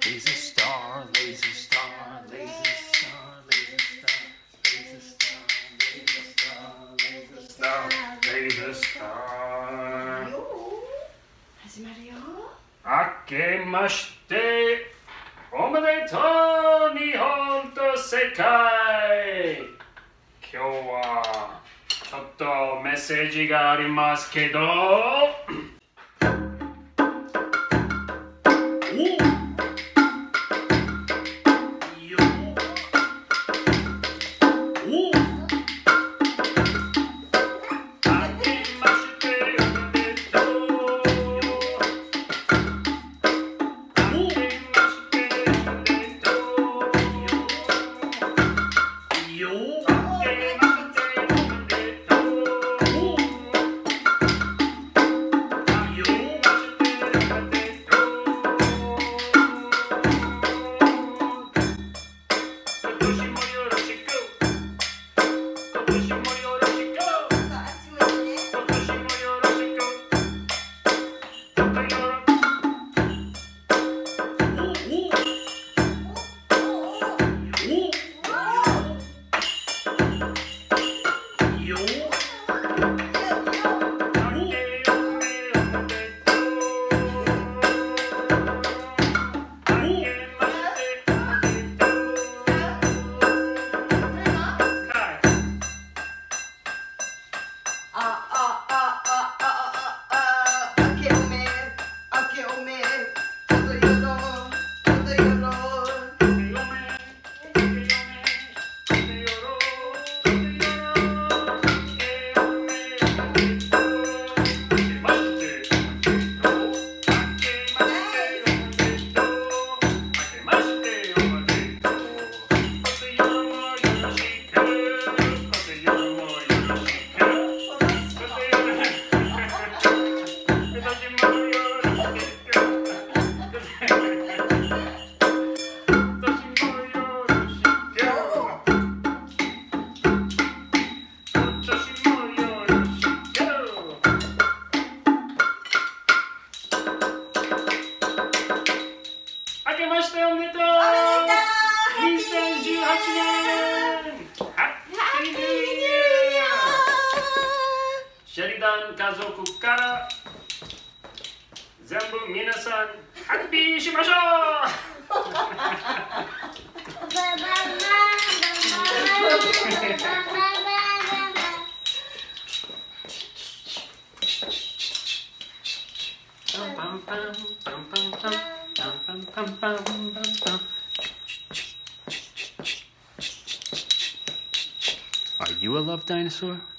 Laser star, laser star, laser star, laser star, laser star, laser star, laser star. 始まるよ。 明けましておめでとう日本と世界。今日はちょっとメッセージがありますけど。明けましておめでとう。2018年ハッピーニューイヤー。シェリダン家族から全部皆さんハッピーしましょう。Are you a love dinosaur?